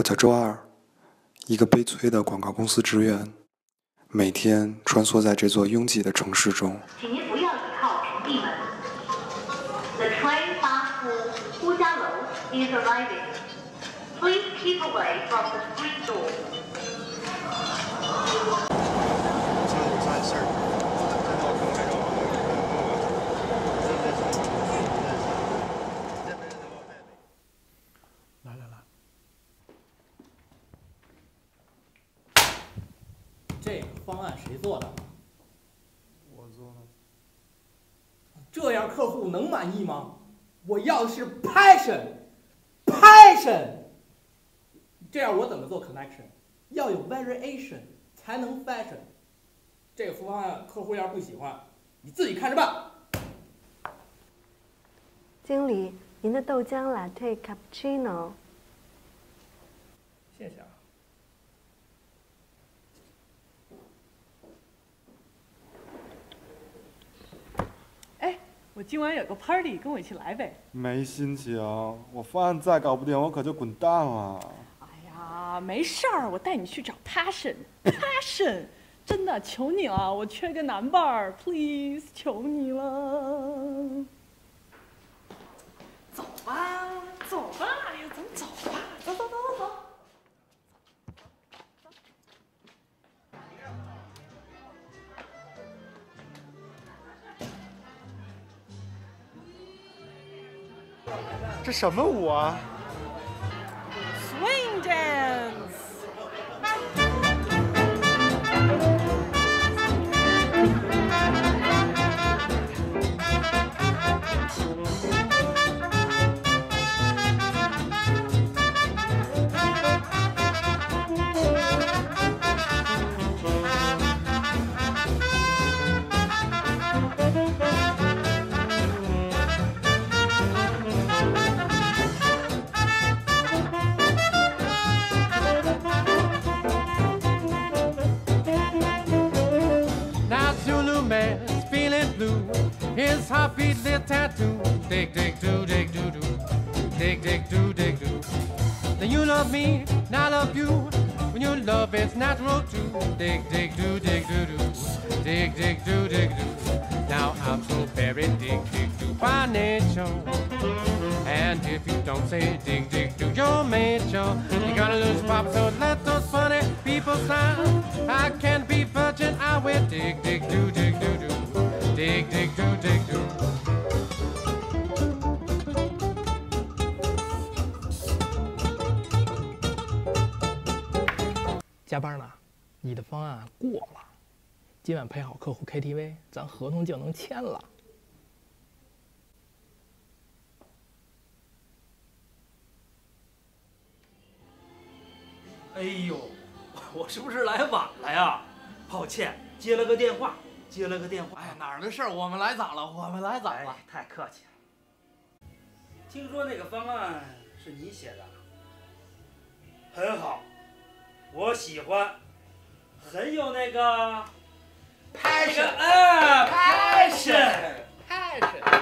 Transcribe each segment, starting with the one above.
叫周二，一个悲催的广告公司职员，每天穿梭在这座拥挤的城市中。 请您不要倚靠屏蔽门。The train bound for 呼家楼 is arriving. Please keep away from the screen door. 这个方案谁做的？ 我做的。 这样客户能满意吗？我要的是 passion。这样我怎么做 connection？ 要有 variation 才能 fashion。这个方案客户要是不喜欢，你自己看着办。 经理，您的豆浆 latte cappuccino。 谢谢啊。 我今晚有个 party， 跟我一起来呗。 没心情，我方案再搞不定，我可就滚蛋了。 哎呀，没事儿，我带你去找 passion， 真的，求你了，我缺个男伴儿 ，please， 求你了。走吧，哎呀，咱们走吧，走。 这什么舞啊 ？Swing dance。 His heartbeat lit tattoo. Dig, dig, do, dig, do, do. Dig, dig, do, dig, do. Then you love me, and I love you. When you love, it's natural too. Dig, dig, do, dig, do, do. Dig, dig, do, dig, do. Now I'm so very dig, dig, do by nature. And if you don't say dig, dig, do your nature, you're gonna lose pop. So let those funny people smile. I can't be virgin, I will dig, dig, do, dig, do, do. Dig, dig, do, dig, do. 加班呢？你的方案过了，今晚陪好客户 KTV， 咱合同就能签了。 哎呦，我是不是来晚了呀？抱歉，接了个电话。 哎，哪儿的事儿？我们来早了， 哎，太客气了。听说那个方案是你写的，很好，我喜欢，很有那个 passion， passion。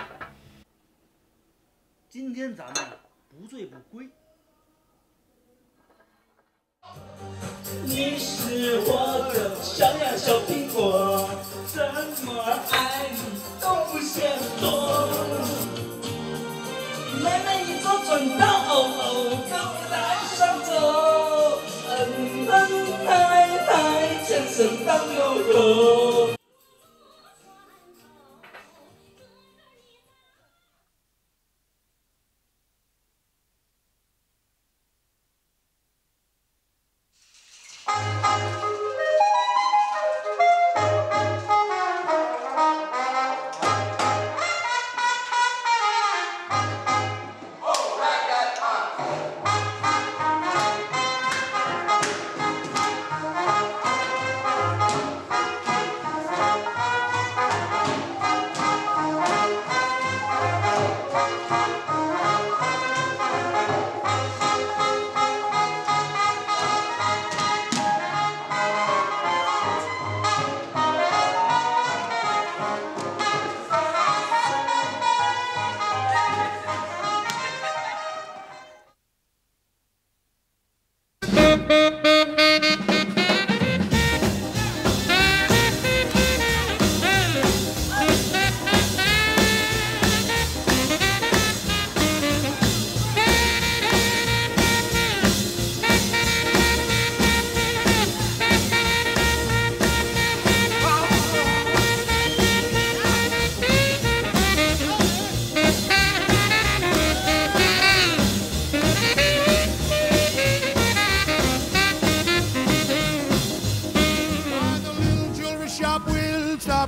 今天咱们不醉不归。 你是我的小呀小苹果，怎么爱你都不嫌多。妹妹你做船到，跟我来上走，太，全身当悠悠。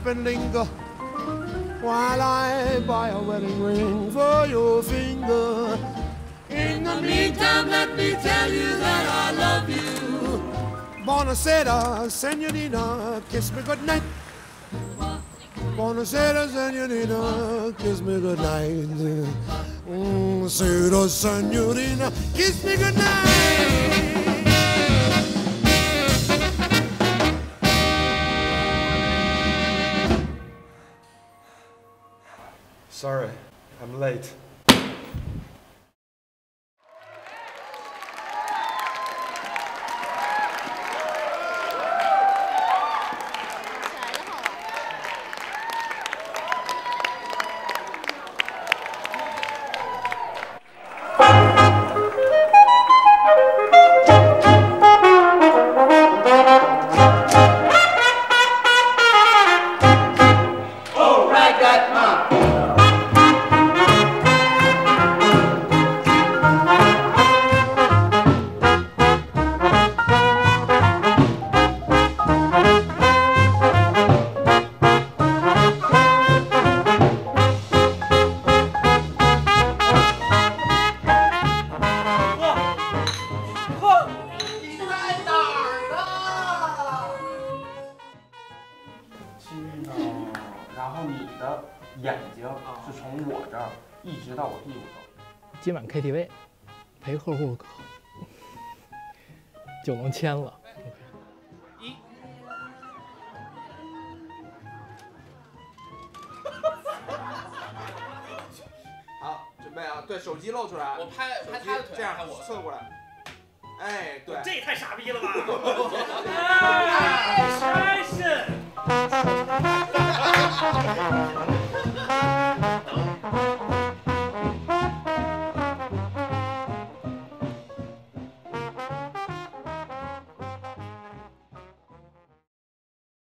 stop and linger while I buy a wedding ring for your finger. In the meantime, let me tell you that I love you. Buonasera, senorina, kiss me goodnight. Buonasera, senorina, kiss me goodnight. Buonasera, senorina, kiss me goodnight. Sorry, I'm late. 今晚 KTV 陪客户就能签了。 好，准备啊！对手机露出来， 我拍他的腿， 这样我侧过来。哎，对， 这也太傻逼了吧！ 哎，